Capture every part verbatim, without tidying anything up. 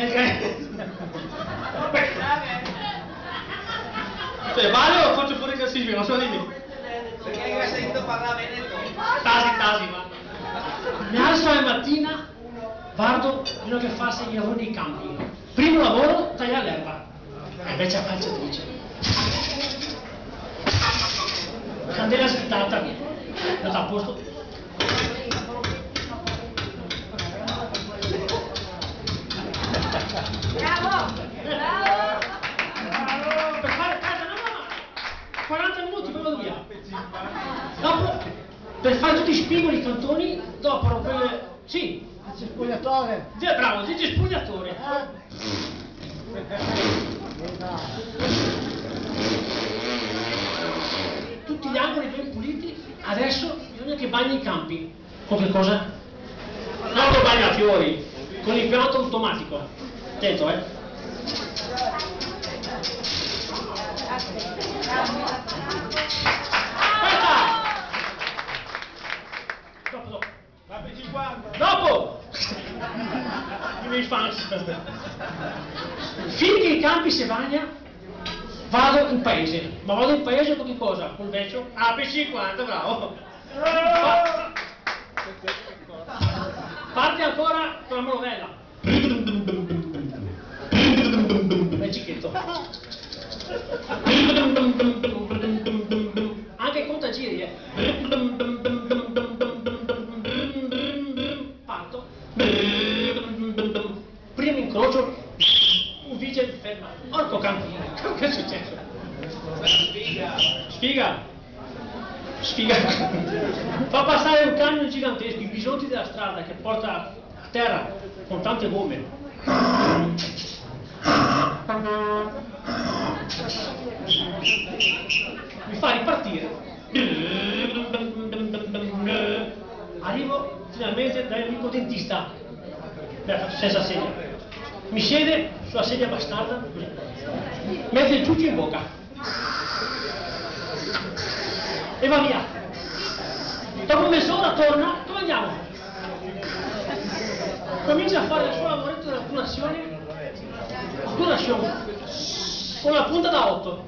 Cioè, vale o faccio fuori classifica? Non so dimmi. Perché hai sentito parlare veneto? Tasi, tasi, va. Mi alzo la mattina, guardo quello che fa sei lavori nei campi. Primo lavoro, tagliare l'erba. E invece a calciatrice. Candela svittata. Lo sta a posto. Bravo! Bravo! Per fare casa, no, no, quaranta minuti, poi vado via. Dopo, per fare tutti i spigoli, i cantoni, dopo rompere... Sì. Dice spugnatore. Sì, bravo, dice spugnatore. Tutti gli angoli ben puliti, adesso bisogna che bagni i campi. Con che cosa? Non con bagna fiori, con l'impianto automatico. Attento, eh. Aspetta! Dopo, dopo. Dopo! I miei fans. Finché i campi si bagna, vado in paese. Ma vado in paese con che cosa? Col vecchio? Ah, per cinquanta, bravo! Pa- Parte ancora con la manovella. Bel cicchetto. Anche il contagiri, eh. Parto. Primo incrocio, un vigile mi ferma. Orco campino, che è successo? Sfiga! Sfiga! Sfiga! Fa passare un camion gigantesco, i bisonti della strada che porta a terra con tante gomme. Mi fa ripartire. Arrivo finalmente dall'amico dentista, senza sedia. Mi siede sulla sedia bastarda, così. Mette il ciuccio in bocca e va via. Dopo mezz'ora torna, dove andiamo? Comincia a fare il suo lavoretto della curazione, curazione, con la punta da otto.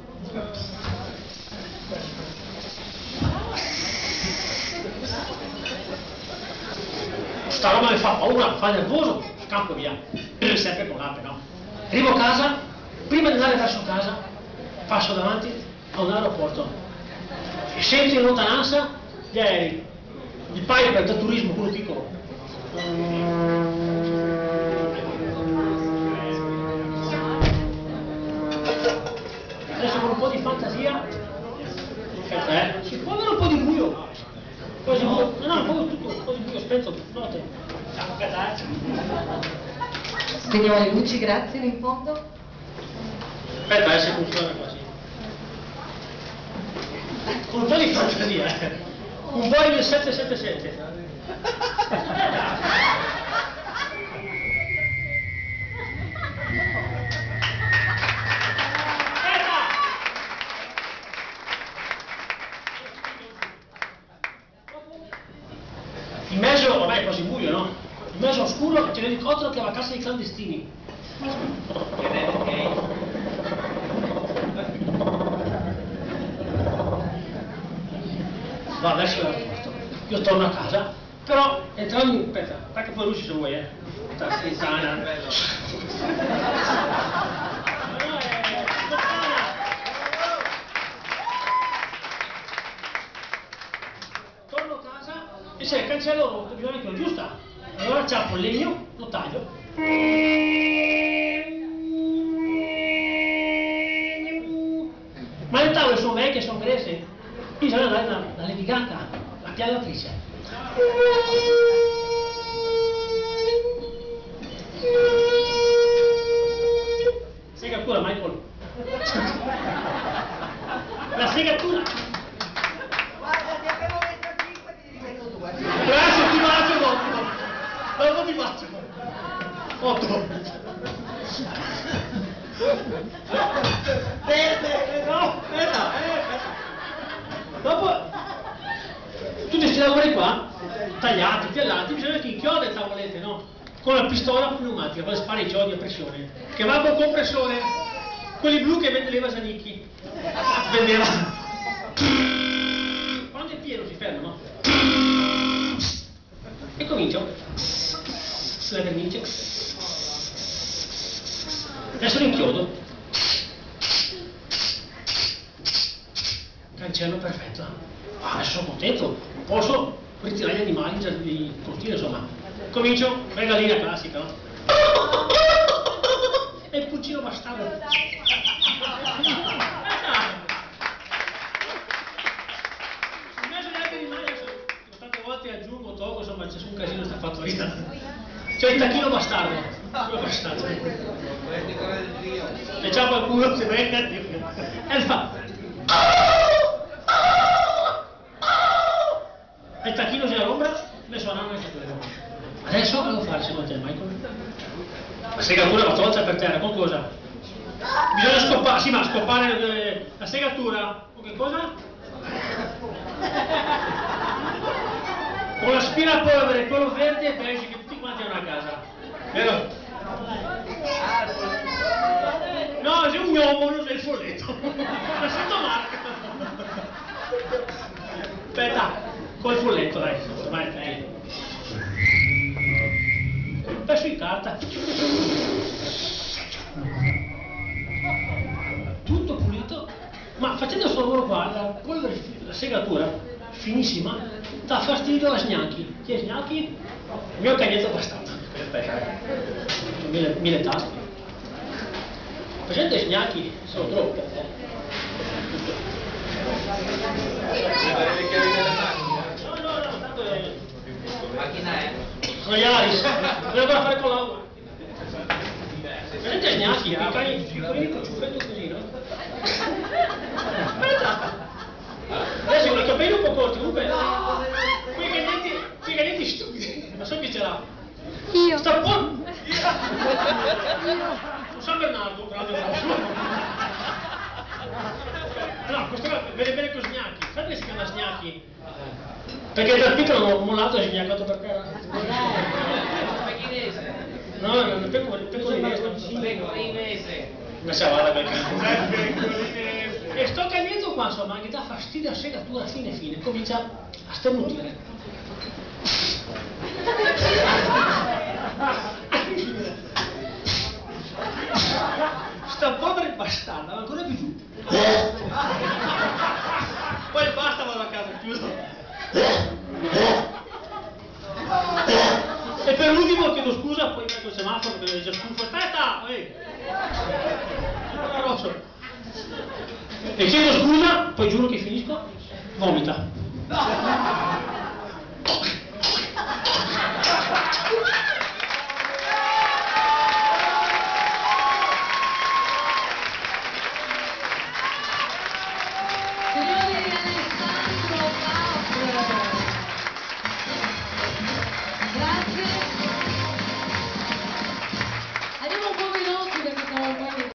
Sta roba mi fa paura, fa nervoso, scappo via, sempre con l'ape, no? Arrivo a casa, prima di andare verso casa, passo davanti a un aeroporto e sento in lontananza gli aerei, il Piper da turismo, quello piccolo. Adesso con un po' di fantasia, aspetta, eh, si può avere un po' di buio. Quasi buio. No, no, un po' tutto, un po' di buio, spento, note. Spegniamo le luci, grazie, in fondo. Aspetta, eh, se funziona quasi. Con un po' di fantasia, eh. Un Boeing sette sette sette. In mezzo, ormai è quasi buio, no? In mezzo oscuro c'è l'elicottero che va a casa dei clandestini. Va verso l'aeroporto. Io torno a casa, però entrando in... aspetta, attacca poi luci se vuoi, eh. Sta zittana. Torno a casa e c'è il cancello rotto, bisogna che lo aggiusta. Allora ciappo il legno, lo taglio. Ma le tavole sono vecchie, sono gresse. Bisogna andare da, da levigata, la piallatrice. Segatura, Michael. La segatura. Guarda, ti avevo messo cinque, ti rimetto due. Adesso ti faccio dopo. Dopo ti faccio. Otto. Verde. No, aspetta, eh. Dopo tutti questi lavori qua, tagliati, piallati, bisogna che inchiode le tavolette, no? con la pistola pneumatica, con le spari di a pressione, che va col compressore, quelli blu che vende le Vasanicchi. Vendeva. Quando è pieno si ferma, no? E comincio. La vernice. Adesso l'inchiodo. Cancello perfetto. Ah, adesso sono contento. Posso ritirare gli animali in cortile, insomma. Comincio, regalina classica, no? E il pulcino bastardo. In mezzo agli altri animali, tante volte aggiungo, tolgo, insomma c'è su un casino sta fattoria. C'è il tacchino bastardo. Quello bastardo. E c'è qualcuno che venga e fa. E il tacchino si all'ombra, le suonano anche quello. Adesso cosa devo fare secondo te, Michael? La segatura va tolta per terra, con cosa? Bisogna scoppare, sì, ma scoppare eh, la segatura, con che cosa? Con l'aspirapolvere, quello verde e beige che tutti quanti hanno a casa. Vero? No, c'è un gnomo, non sei il folletto. La sento marca. Aspetta, col folletto, dai, vai, dai. Pezzo di carta. Tutto pulito. Ma facendo questo lavoro qua, la polvere, la segatura, finissima, dà fastidio a Sgnacchi. Chi è Sgnacchi? Il mio cagnetto bastardo. Mille, mille tasti. Facendo Sgnacchi sono troppo. No, no, no, tanto è... Macchina è? Sono gli Aris, devo ancora fare con l'acqua. Vedete Sgnacchi, i cani piccolini con il ciuffetto così, no? Adesso con i capelli un po' corti, comunque, quei cagnetti, quei cagnetti stupidi, non so chi ce l'ha. Io. Sta buono! Un San Bernardo, grande grosso. No, questo qua vede bene con Sgnacchi. Sapete che si chiama Sgnacchi? Perché dal piccolo l'ho mollato e sgnaccato per terra. Pechinese. No, no, no, pecolinese. Pechinese. Ma se vada per E sto cagnetto qua, insomma, che dà fastidio a segatura fine fine, comincia a sternutire. Sta povera bastarda, va ancora più giù. Poi basta, vado a casa, chiuso. E per l'ultimo chiedo scusa, poi metto il semaforo perché è già stufo. Aspetta! Ehi! Sono rosso. E chiedo scusa, poi giuro che finisco, vomita.